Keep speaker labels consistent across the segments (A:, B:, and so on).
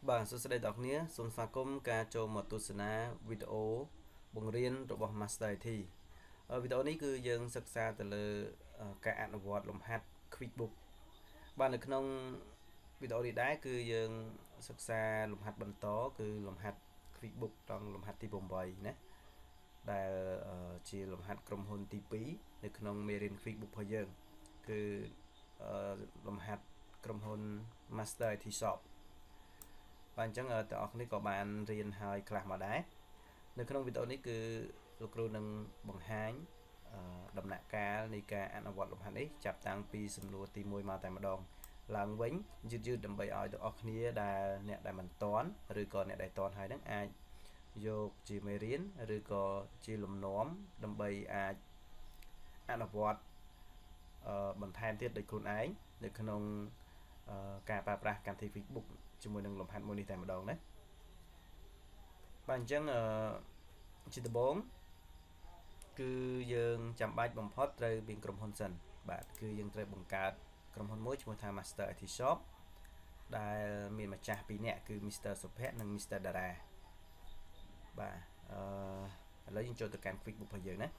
A: បាទសួស្តីដល់អ្នកសូមស្វាគមន៍ការចូលមកទស្សនាវីដេអូបង្រៀនរបស់ Master IT វីដេអូនេះគឺយើងសិក្សាទៅលើការអនុវត្តលំហាត់ QuickBook បាទនៅក្នុងវីដេអូនេះដែរគឺយើងសិក្សាលំហាត់បន្តគឺលំហាត់ QuickBook ត្រង់លំហាត់ទី8ណាដែលជាលំហាត់ក្រុមហ៊ុនទី2នៅក្នុងមេរៀន QuickBook របស់យើងគឺលំហាត់ក្រុមហ៊ុន Master IT Shop បាទអញ្ចឹងតើអ្នកនេះក៏បានរៀនហើយខ្លះមកដែរនៅក្នុងវីដេអូនេះគឺលោកគ្រូនឹងបង្ហាញដំណាក់កាលនៃការអនុវត្តលំហាត់នេះចាប់តាំងពីសំណួរទី1មកតែម្ដងឡើងវិញយឺតដើម្បីឲ្យទាំងអស់គ្នាដែលអ្នកដែលមិនទាន់ឬក៏អ្នកដែលទាន់ហើយនឹងអាចយកជាមេរៀនឬក៏ជាលំនាំដើម្បីអាចអនុវត្តបន្ថែមទៀតដោយខ្លួនឯងនៅក្នុងការប្រើប្រាស់កម្មវិធី Facebook ជាមួយនឹងលំហាត់មួយនេះតែម្ដងណាបាទអញ្ចឹងជាដំបូងគឺយើងចាំបាច់បំផុតត្រូវមានក្រុមហ៊ុនសិនបាទគឺយើងត្រូវបង្កើតក្រុមហ៊ុនមួយឈ្មោះថា Master IT Shop ដែលមានម្ចាស់2នាក់គឺ Mr. សុភ័ក្រនិង Mr. តារាបាទឥឡូវយើងចូលទៅកាន់ QuickBook របស់យើងណា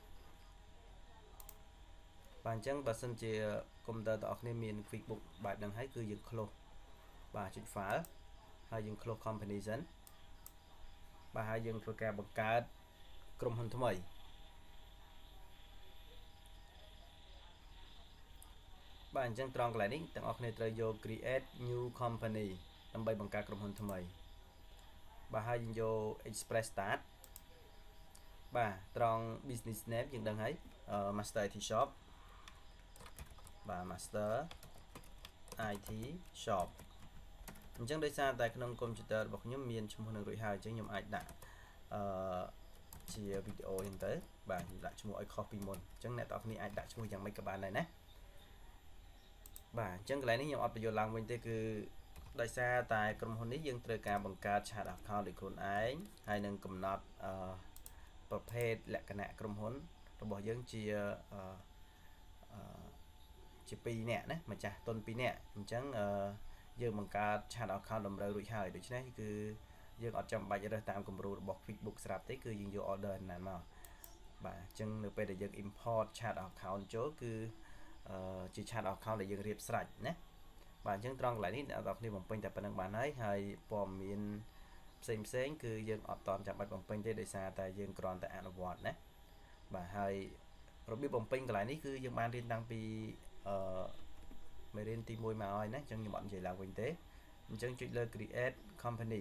A: បាទអញ្ចឹងបើសិនជាកុំព្យូទ័របងប្អូនមាន QuickBook បែបហ្នឹងហើយគឺយើង close បាទចុច file ហើយយើង close company សិនបាទហើយយើងធ្វើការបង្កើតក្រុមហ៊ុនថ្មីបាទអញ្ចឹងត្រង់កន្លែងនេះទាំងអស់គ្នាត្រូវយក create new company ដើម្បីបង្កើតក្រុមហ៊ុនថ្មីបាទហើយយើងយក express start បាទត្រង់ business name យើងដឹងហើយ Master IT Shop បាទ Master IT Shop អញ្ចឹងដោយសារតែក្នុងកុំព្យូទ័ររបស់ខ្ញុំមានឈ្មោះនឹងរួចហើយអញ្ចឹងខ្ញុំអាចដាក់ជាវីដេអូអញ្ចឹងទៅបាទខ្ញុំដាក់ឈ្មោះឲ្យខុសពីមុនអញ្ចឹងអ្នកទាំងអស់គ្នាអាចដាក់ឈ្មោះយ៉ាងម៉េចក៏បានដែរណាបាទអញ្ចឹងកន្លែងនេះខ្ញុំអត់បញ្យល់ឡើងវិញទេគឺដោយសារតែក្រុមហ៊ុននេះយើងត្រូវការបង្កើត chat account ដោយខ្លួនឯងហើយនឹងកំណត់ប្រភេទលក្ខណៈក្រុមហ៊ុនរបស់យើងជា2នាក់ណាម្ចាស់ទុន2នាក់អញ្ចឹងយើងបង្កើត chat account តម្រូវរួចហើយដូច្នេះគឺយើងអត់ចាំបាច់រើសតាមគំរូរបស់ QuickBook ស្រាប់ទេគឺយើងយក order ណាមកបាទអញ្ចឹងនៅពេលដែលយើង import chat account ចូលគឺជា chat account ដែលយើងរៀបស្រេចណាបាទអញ្ចឹងត្រង់កន្លែងនេះអ្នកនរគ្នាបំពេញតែប៉ុណ្្នឹងបានហើយព័ត៌មានផ្សេងគឺយើងអត់តចាំបាច់បំពេញទេដោយសារតែយើងគ្រាន់តែអនុវត្តណាបាទហើយរបៀបបំពេញកន្លែងនេះគឺយើងបានរៀនតាំងពីមេរៀនទី1មកហើយណាអញ្ចឹងខ្ញុំអត់និយាយឡើងវិញទេអញ្ចឹងចុចលើ create company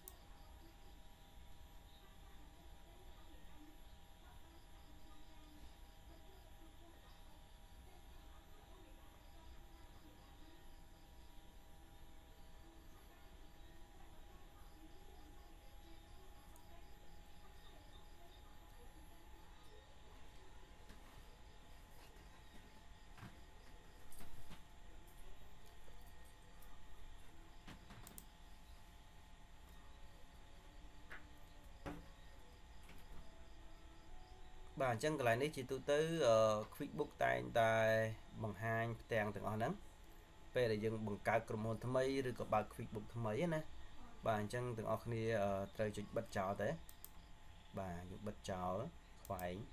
A: បាទអញ្ចឹងកន្លែងនេះជាទូទៅ QuickBook តែងតែបង្ហាញផ្ទាំងទាំងអស់ហ្នឹងពេលដែលយើងបង្កើតក្រុមហ៊ុនថ្មីឬក៏បើក QuickBook ថ្មីណាបាទអញ្ចឹងទាំងអស់គ្នាត្រូវចុចបិទចោលទៅបាទយើងបិទចោលខ្វែង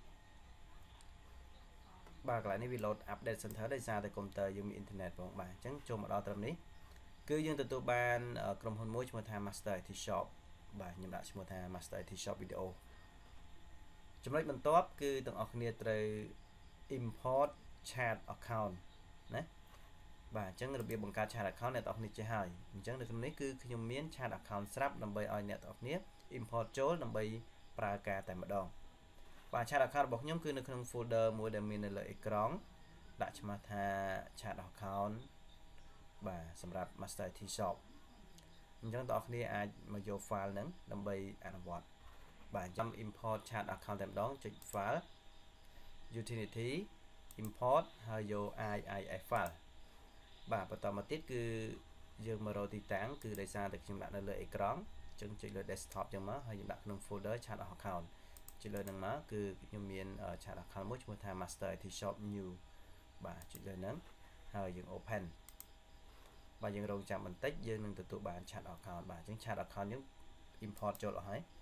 A: បាទកន្លែងនេះវា load update center ដោយសារតែកុំព្យូទ័រយើងមានអ៊ីនធឺណិតផងបាទអញ្ចឹងចូលមកដល់ត្រឹមនេះគឺយើងទទួលបានក្រុមហ៊ុនមួយឈ្មោះថា Master IT Shop បាទខ្ញុំដាក់ឈ្មោះថា Master IT Shop Video ចំណុចបន្ទាប់គឺទាំងអស់គ្នាត្រូវ import chat account ណាបាទអញ្ចឹងរបៀបបង្កើត chat account អ្នកទាំងអស់គ្នាចេះហើយអញ្ចឹងនៅក្នុងនេះគឺខ្ញុំមាន chat account ស្រាប់ដើម្បីឲ្យអ្នកទាំងអស់គ្នា import ចូលដើម្បីប្រើការតែម្ដងបាទ chat account របស់ខ្ញុំគឺនៅក្នុង folder មួយដែលមាននៅលើអេក្រង់ដាក់ឈ្មោះថា chat account បាទសម្រាប់ Master IT Shop អញ្ចឹងបងប្អូនអាចមកយក file ហ្នឹងដើម្បីអនុវត្តបាទចាំ import chat account តែម្ដងចុច file utility import ហើយយក IIF file បាទបន្តមកទៀតគឺយើងមករកទីតាំងគឺដោយសារតែខ្ញុំដាក់នៅលើអេក្រង់អញ្ចឹងចុចលើ desktop ចឹងមកហើយខ្ញុំដាក់ក្នុង folder chat account ចុចលើហ្នឹងមកគឺខ្ញុំមាន chat account មួយឈ្មោះថា Master IT Shop New បាទចុចលើហ្នឹងហើយយើង open បាទយើងរងចាំបន្តិចយើងនឹងទទួលបាន chat account បាទអញ្ចឹង chat account យើង import ចូលអស់ហើយ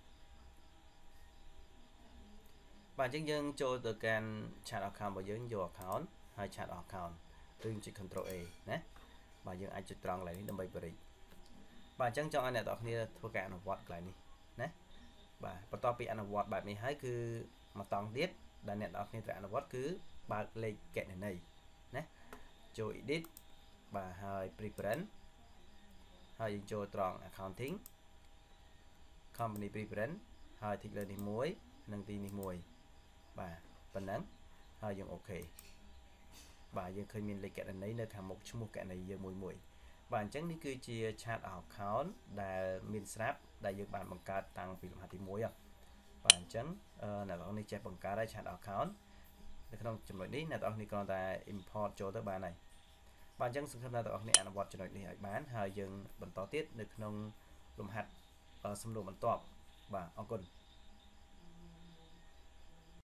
A: បាទអញ្ចឹងយើងចូលទៅកាន់ chat account របស់យើងយក account ហើយ chat account ឬចុច Ctrl A ណាបាទយើងអាចចុចត្រង់កន្លែងនេះដើម្បីបរិយាបាទអញ្ចឹងចង់ឲ្យអ្នកនរគ្នាធ្វើការអនុវត្តកន្លែងនេះណាបាទបន្ទាប់ពីអនុវត្តបែបនេះហើយគឺមកតង់ទៀតដែលអ្នកនរគ្នាត្រូវអនុវត្តគឺបើកលេខគណនីណាចូល edit បាទហើយ preference ហើយយើងចូលត្រង់ accounting company preference ហើយ tick លើនេះមួយនិងទីនេះមួយបាទប៉ុណ្ណឹងហើយយើងអូខេបាទយើងឃើញមានលេខគណនីនៅខាងមុខឈ្មោះគណនីយើងមួយបាទអញ្ចឹងនេះគឺជា chat account ដែលមានស្រាប់ដែលយើងបានបង្កើតតាំងពីលំហាត់ទី1បាទអញ្ចឹងអ្នកនរនេះចេះបង្កើតហើយ chat account នៅក្នុងចំណុចនេះអ្នកនរនេះគ្រាន់តែ import ចូលទៅបានហើយបាទអញ្ចឹងសង្ឃឹមថាអ្នកនរនេះអនុវត្តចំណុចនេះឲ្យបានហើយយើងបន្តទៀតនៅក្នុងលំហាត់សំណួរបន្ទាប់បាទអរគុណ